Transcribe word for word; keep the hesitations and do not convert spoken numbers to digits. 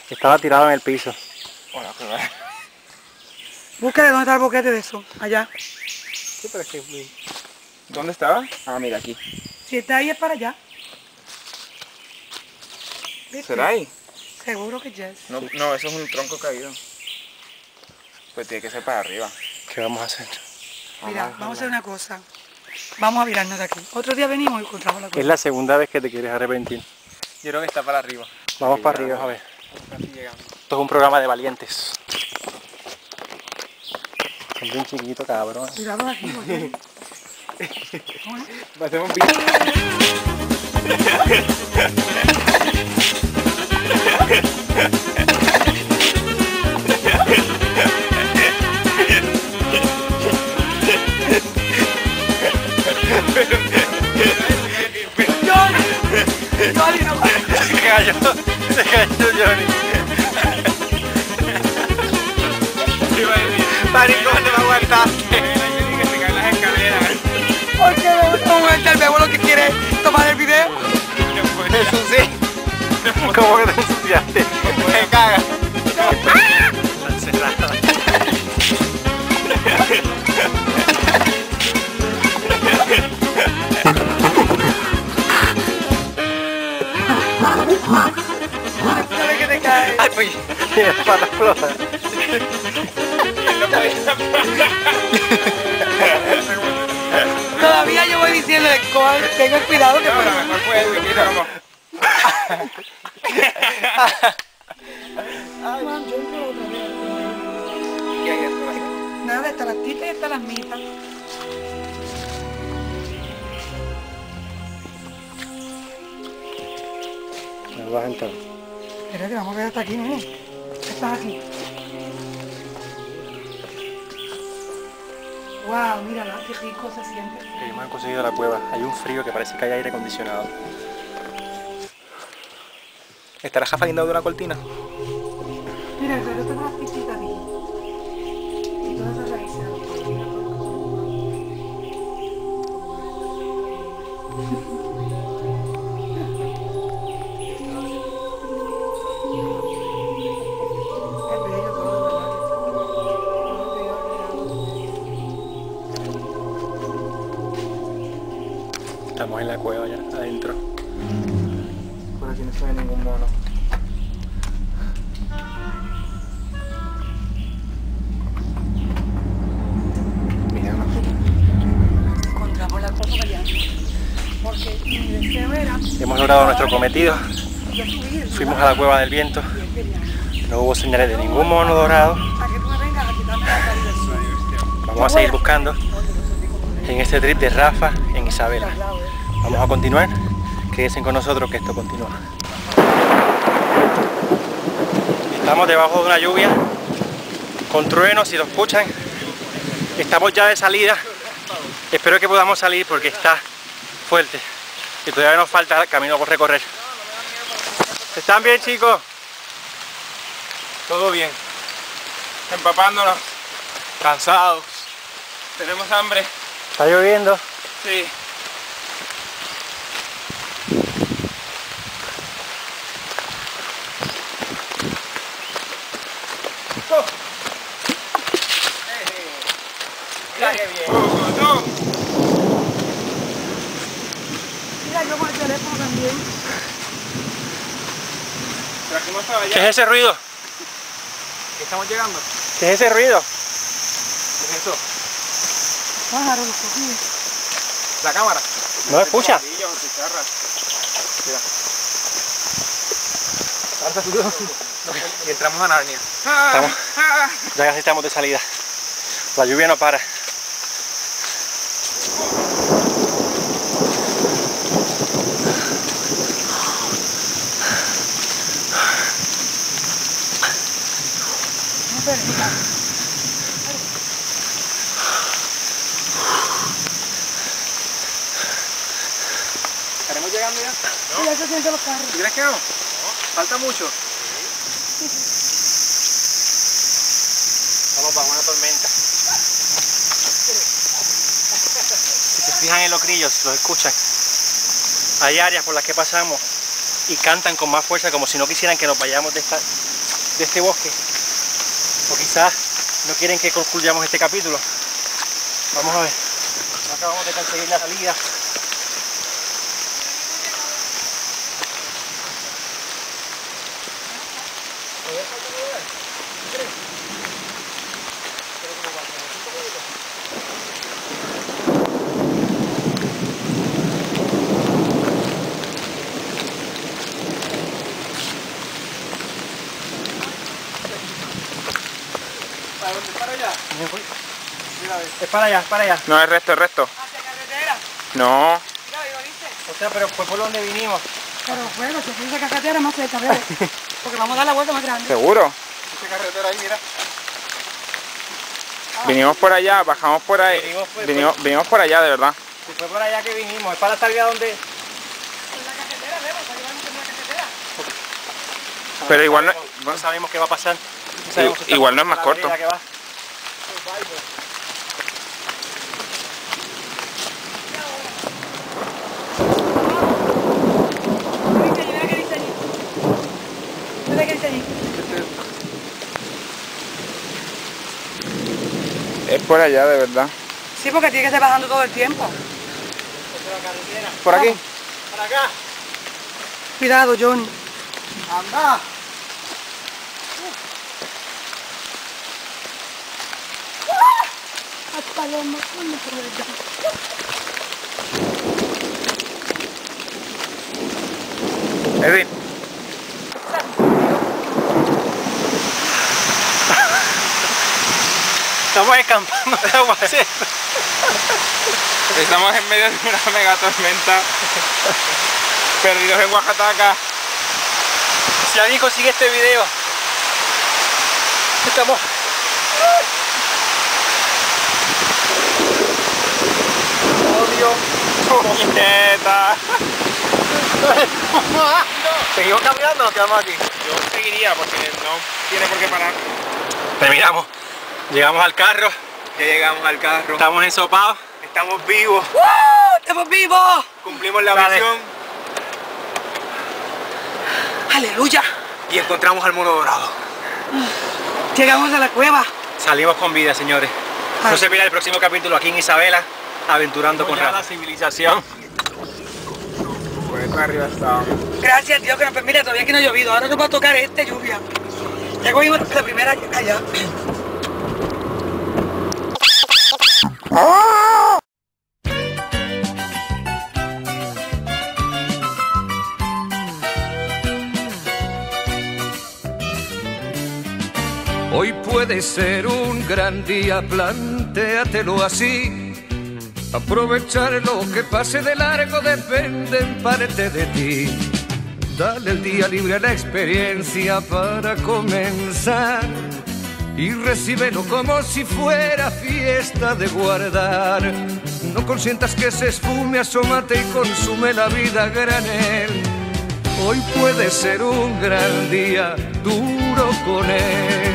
Estaba tirado en el piso. Bueno, pues vale. Búsquele dónde está el boquete de eso, allá. Sí, pero es que... ¿Dónde estaba? Ah, mira, aquí. Si está ahí es para allá. ¿Viste? ¿Será ahí? Seguro que yes. No, no, eso es un tronco caído. Pues tiene que ser para arriba. ¿Qué vamos a hacer? Mira, vamos a hacer una cosa. Vamos a virarnos de aquí. Otro día venimos y encontramos la Es cueva. la segunda vez que te quieres arrepentir. Yo creo que está para arriba. Vamos Sí, para ya, arriba, ya. a ver. Casi llegamos. Esto es un programa de valientes. Son bien chiquito, cabrón. Cuidado aquí, porque... Hacemos un video. Johnny, no. Se cayó, se cayó Johnny. Maricón, no me aguantaste. Que se caen las escaleras. ¿Por qué me gusta el bebo lo que quiere tomar el video? Me ensucié. ¿Cómo que te ensuciaste? Me caga. Está encerrado. ¿Sabes que te cae? Ay, pues, tiene la pata floja. Todavía yo voy diciéndole, "Cojan, tengan cuidado que No, por la mejor fue eso, mira cómo. Juan, yo entro otra vez. ¿Qué hay esto? Nada, está las titas y está las mitas. Me vas a entrar. Espérate, vamos a ver hasta aquí, ¿no? Estás aquí. Wow, mírala, qué rico se siente. Que hemos conseguido la cueva. Hay un frío que parece que hay aire acondicionado. ¿Estará Jafa guindado de una cortina? Mira, el reloj tiene unas pisitas aquí. Y todas esas raíces. Es bello todo, ¿verdad? Todo bello, bello. Estamos en la cueva ya, adentro. Por aquí no se ve ningún mono. Mira, una foto. Encontramos la cosa allá. Porque mi deseo era Hemos logrado nuestro cometido. yo subir. Fuimos a la cueva del viento. Y él quería. No hubo señales de ningún mono dorado. Para que tú me vengas a quitarme la calidad del sol. Vamos a seguir buscando en este trip de Rafa en Isabela. Vamos a continuar. Quédense con nosotros que esto continúa. Estamos debajo de una lluvia con truenos, si lo escuchan. Estamos ya de salida. Espero que podamos salir porque está fuerte y todavía nos falta camino por recorrer. ¿Están bien, chicos? Todo bien. Empapándonos. Cansados. Tenemos hambre. ¿Está lloviendo? Sí. Oh. Mira qué bien. Bogotón. Mira, yo con el teléfono también. Trajimos para ¿Qué allá. es ese ruido? ¿Qué estamos llegando? ¿Qué es ese ruido? ¿Qué es eso? Pájaro, los cogí. ¿La cámara? ¿No escucha? Ladrillos o chicharras. Mira. Y entramos a Narnia. Estamos. Ya casi estamos de salida. La lluvia no para. No permita. ¿Estaremos llegando ya? Mira, eso siente los carros. ¿Tú crees que no? Falta mucho. Vamos bajo una tormenta. Si se fijan en los grillos, los escuchan. Hay áreas por las que pasamos y cantan con más fuerza como si no quisieran que nos vayamos de esta, de este bosque. O quizás no quieren que concluyamos este capítulo. Vamos a ver. Acabamos de conseguir la salida. ¿Para dónde? ¿Para allá? Es para allá, es para allá. No, es resto, es resto. ¿Hacia carretera? No. Mira, ¿lo viste? O sea, pero fue por donde vinimos. Pero bueno, si fuese carretera más cerca, ¿verdad? Porque vamos a dar la vuelta más grande. ¿Seguro? Esta carretera ahí, mira. Vinimos por allá, bajamos por ahí. Vinimos por- Vinimos, vinimos por allá, de verdad. Si fue por allá que vinimos, es para la salida donde... En la carretera, vemos, para llevarnos en la carretera. Pero igual no, No sabemos qué va a pasar. No sabemos si igual no es más la corto. vereda que va. Mira qué dice allí. Mira qué dice allí. es por allá, de verdad. Sí, porque tiene que estar bajando todo el tiempo. Esta es la carretera. ¿Por aquí? Para acá. Cuidado, Johnny. Anda. Hasta los mocones por verdad. Edwin. Estamos escampando de aguacero. Estamos en medio de una mega tormenta. Perdidos en Oaxaca. Si alguien consigue este video, estamos... Odio. Nieta. ¿Seguimos caminando o nos quedamos aquí? Yo seguiría porque no tiene por qué parar. Terminamos. Llegamos al carro. Ya llegamos al carro. Estamos ensopados. Estamos vivos. ¡Woo! ¡Estamos vivos! Cumplimos la Dale. misión ¡Aleluya! y encontramos al mono dorado. Llegamos a la cueva. Salimos con vida, señores. No Ay. se pierda el próximo capítulo aquí en Isabela, aventurando con Ya Rafa. la civilización. Por eso arriba estábamos. Gracias a Dios que nos permite, todavía que no ha llovido. Ahora nos va a tocar este lluvia. Ya cogimos la primera allá. Hoy puede ser un gran día, plantéatelo así. Aprovechar lo que pase de largo depende en parte de ti. Dale el día libre a la experiencia para comenzar y recíbelo como si fuera fiesta de guardar. No consientas que se esfume, asómate y consume la vida a granel. Hoy puede ser un gran día, duro con él.